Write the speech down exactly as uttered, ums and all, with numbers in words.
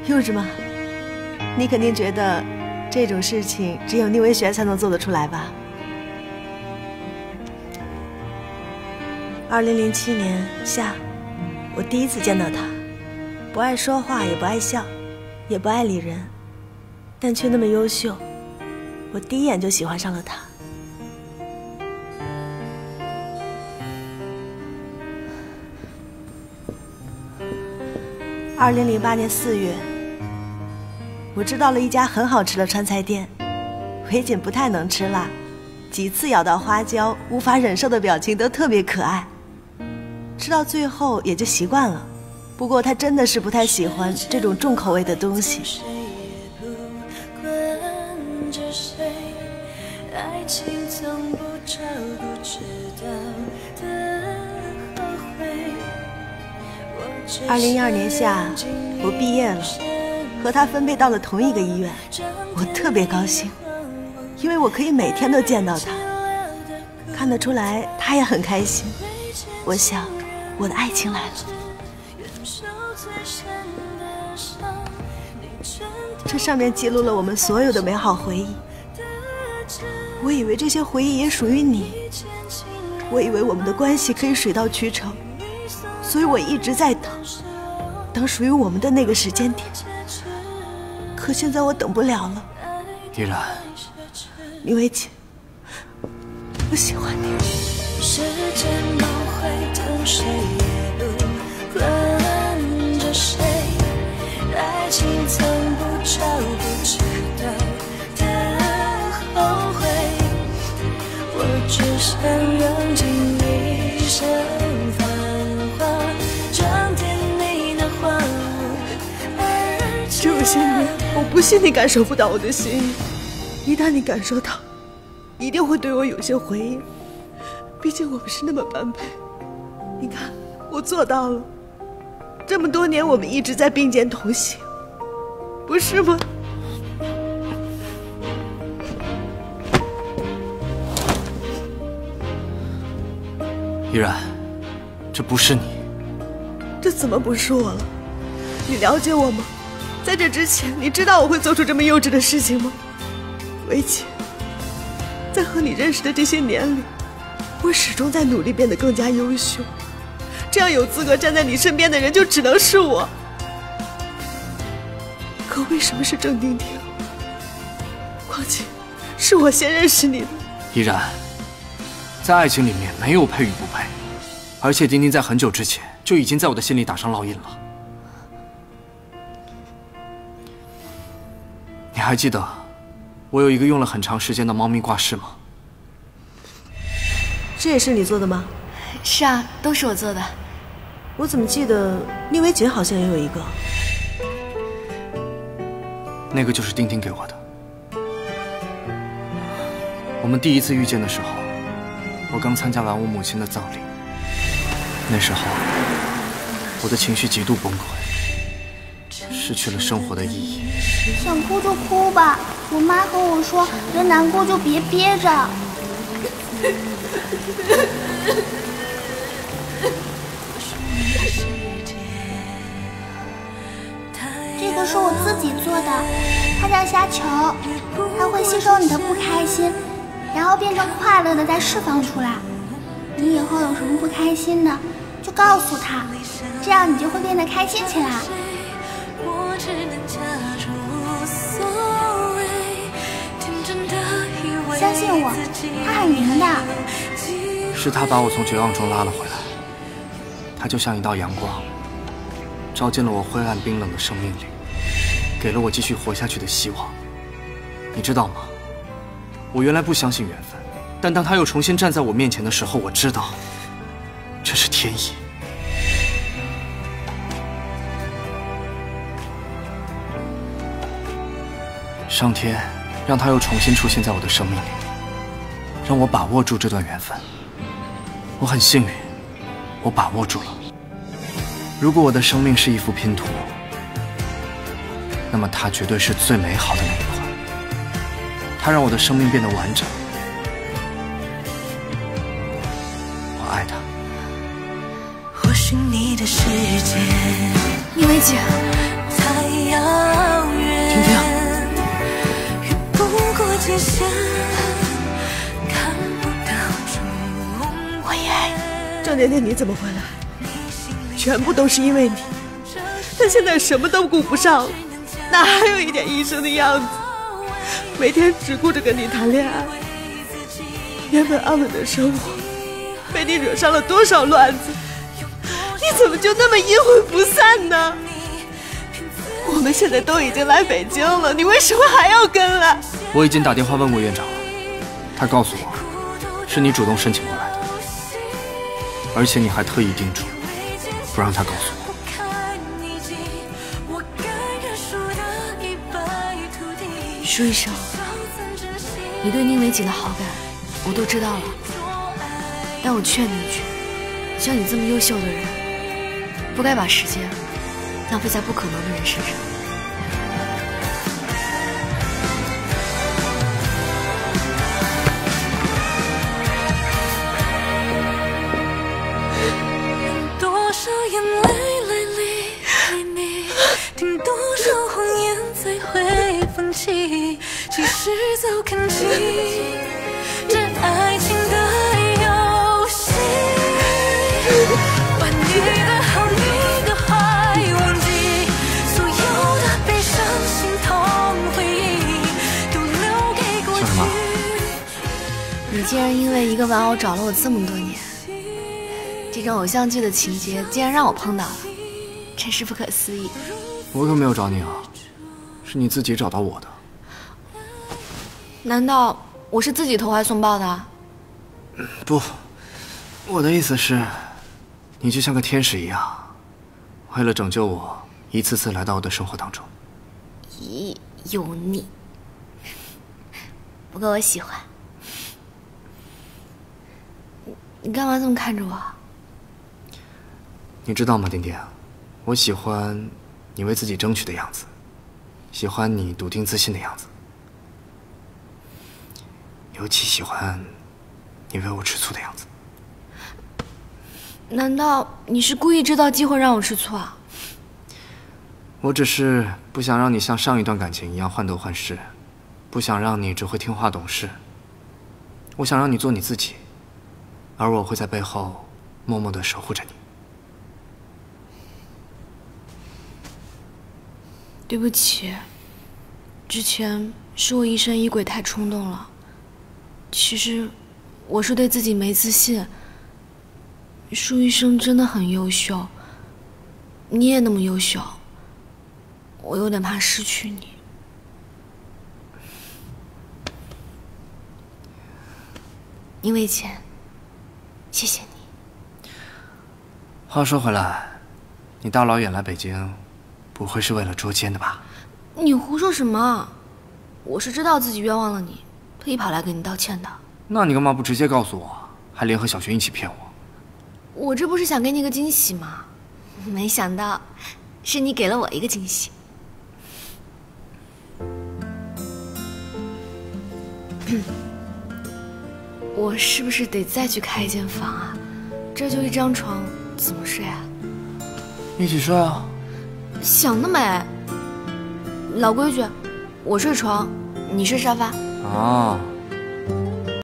幼稚吗？你肯定觉得这种事情只有宁为学才能做得出来吧？二零零七年夏，我第一次见到他，不爱说话，也不爱笑，也不爱理人，但却那么优秀，我第一眼就喜欢上了他。二零零八年四月，我知道了一家很好吃的川菜店，为谨不太能吃辣，几次咬到花椒无法忍受的表情都特别可爱，吃到最后也就习惯了。不过他真的是不太喜欢这种重口味的东西。二零一二年夏，我毕业了，和他分配到了同一个医院，我特别高兴，因为我可以每天都见到他，看得出来他也很开心。我想，我的爱情来了。这上面记录了我们所有的美好回忆，我以为这些回忆也属于你，我以为我们的关系可以水到渠成，所以我一直在等，等属于我们的那个时间点。可现在我等不了了。 依然， 宁为谨，我喜欢你。时间不会等谁也不困着谁，爱情从不找不知道的后悔，我只想用尽一生繁华，装点你那荒芜。这么些年，我不信你感受不到我的心意，一旦你感受到，一定会对我有些回应。毕竟我们是那么般配，你看，我做到了。这么多年，我们一直在并肩同行，不是吗？ 依然，这不是你。 这怎么不是我了？你了解我吗？在这之前，你知道我会做出这么幼稚的事情吗？为谨，在和你认识的这些年里，我始终在努力变得更加优秀，这样有资格站在你身边的人就只能是我。可为什么是郑丁丁？况且是我先认识你的。 依然，在爱情里面没有配与不配，而且丁丁在很久之前就已经在我的心里打上烙印了。你还记得我有一个用了很长时间的猫咪挂饰吗？ 这也是你做的吗？ 是啊，都是我做的。 我怎么记得宁为谨好像也有一个？ 那个就是丁丁给我的。我们第一次遇见的时候，我刚参加完我母亲的葬礼。那时候，我的情绪极度崩溃，失去了生活的意义。 想哭就哭吧，我妈和我说，人难过就别憋着。这个是我自己做的，它叫虾球，它会吸收你的不开心，然后变成快乐的再释放出来。你以后有什么不开心的，就告诉他，这样你就会变得开心起来。相信我，他很灵的。 是他把我从绝望中拉了回来，他就像一道阳光，照进了我灰暗冰冷的生命里，给了我继续活下去的希望。你知道吗？我原来不相信缘分，但当他又重新站在我面前的时候，我知道这是天意。上天让他又重新出现在我的生命里，让我把握住这段缘分。我很幸运，我把握住了。如果我的生命是一幅拼图，那么它绝对是最美好的那一块。它让我的生命变得完整。我爱他。或许你的世界， 宁为谨。 太阳我也爱你。 郑甜甜，你怎么会来？全部都是因为你。他现在什么都顾不上，哪还有一点医生的样子？每天只顾着跟你谈恋爱，原本安稳的生活被你惹上了多少乱子？你怎么就那么阴魂不散呢？我们现在都已经来北京了，你为什么还要跟来？ 我已经打电话问过院长了，他告诉我是你主动申请过来的，而且你还特意叮嘱不让他告诉我。 舒医生，你对宁为瑾的好感我都知道了，但我劝你一句，像你这么优秀的人，不该把时间浪费在不可能的人身上。 多少眼泪来离开你，听多少谎言才会放弃，其实早看清这爱情的游戏，把你的好你的坏忘记，所有的悲伤心痛回忆都留给过去。 笑什么？ 你竟然因为一个玩偶找了我这么多年，这种偶像剧的情节竟然让我碰到了，真是不可思议。 我可没有找你啊，是你自己找到我的。 难道我是自己投怀送抱的？ 不，我的意思是，你就像个天使一样，为了拯救我，一次次来到我的生活当中。 咦，油腻。不过我喜欢。你干嘛这么看着我？ 你知道吗，丁丁？我喜欢你为自己争取的样子，喜欢你笃定自信的样子，尤其喜欢你为我吃醋的样子。 难道你是故意制造机会让我吃醋啊？ 我只是不想让你像上一段感情一样患得患失，不想让你只会听话懂事。我想让你做你自己，而我会在背后默默地守护着你。 对不起，之前是我疑神疑鬼太冲动了。其实我是对自己没自信。舒医生真的很优秀，你也那么优秀，我有点怕失去你。宁为瑾，谢谢你。 话说回来，你大老远来北京，不会是为了捉奸的吧？ 你胡说什么？我是知道自己冤枉了你，特意跑来跟你道歉的。 那你干嘛不直接告诉我，还联合小轩一起骗我？ 我这不是想给你个惊喜吗？没想到，是你给了我一个惊喜。我是不是得再去开一间房啊？这就一张床，怎么睡啊？ 一起睡啊。 想得美。老规矩，我睡床，你睡沙发。 哦。